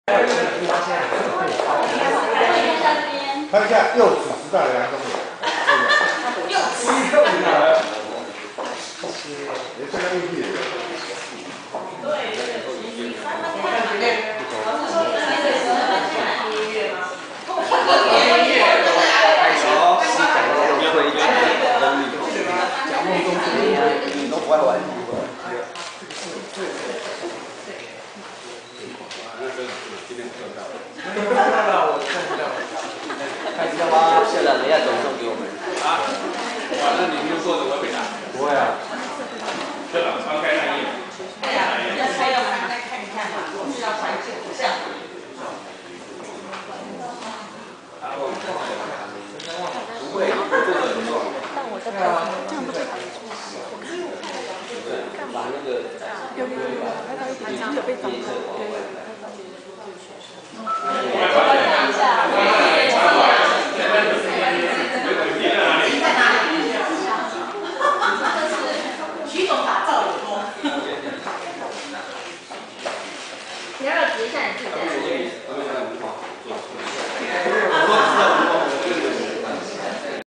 看一下幼齿时代的杨宗纬。幼齿。也是个艺人。 讲梦中情，你都不爱玩。开始了吗？校长，等一下转送给我们。啊？哇，那你就坐着我会答。不会啊。校长翻开那页。对呀，人家说要翻开看一看嘛，我是要传纸不像。不会，坐着不错。但我的这样不是打得出来。把那个拍到一点，有被找到。